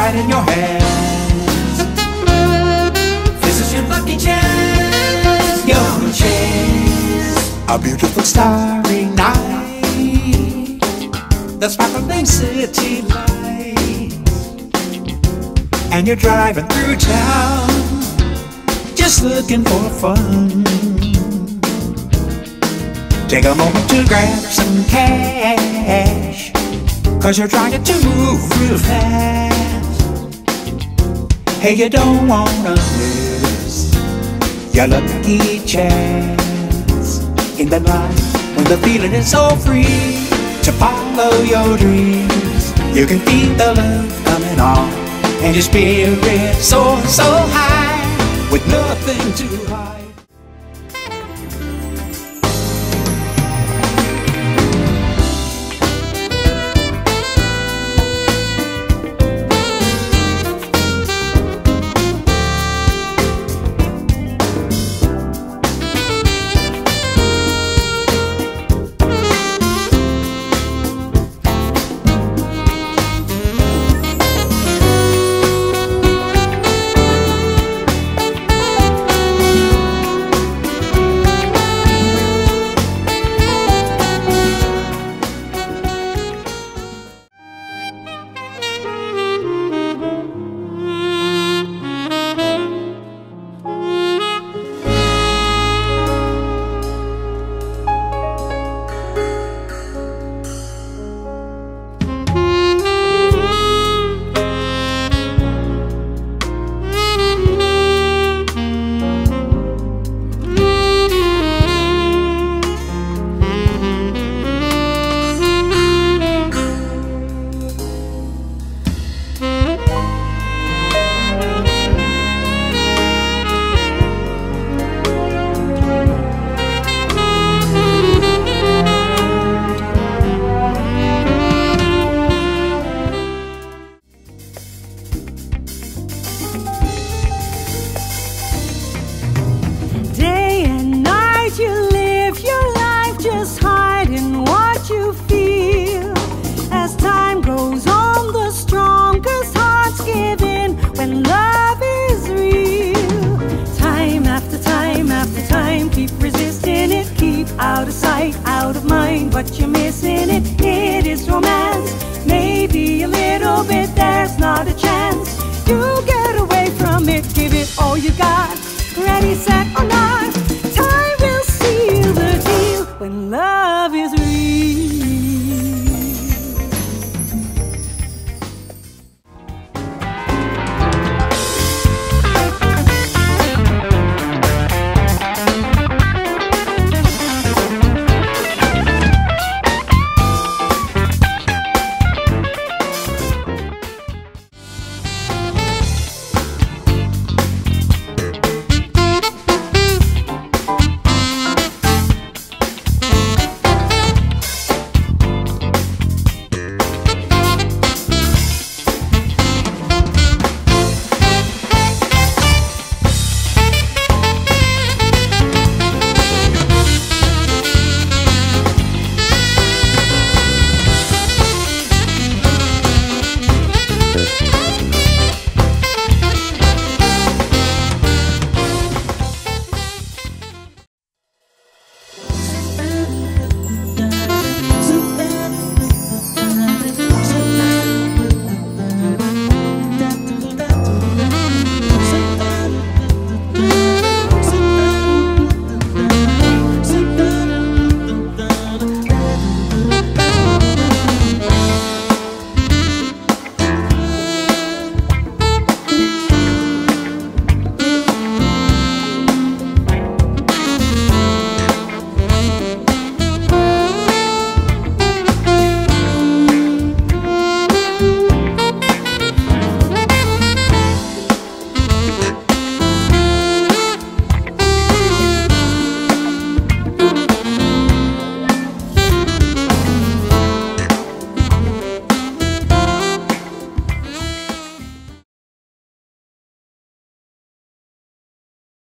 right in your hands. This is your lucky chance, your chance. A beautiful starry night, the sparkling city lights, and you're driving through town, just looking for fun. Take a moment to grab some cash, 'cause you're trying to move real fast. Hey, you don't wanna miss your lucky chance in the night when the feeling is so free to follow your dreams. You can feel the love coming on, and your spirit soars so high with nothing to hide. Out of sight, out of mind, but you're missing it. It is romance, maybe a little bit, there's not a chance. You get away from it, give it all you got. Ready, set, or not,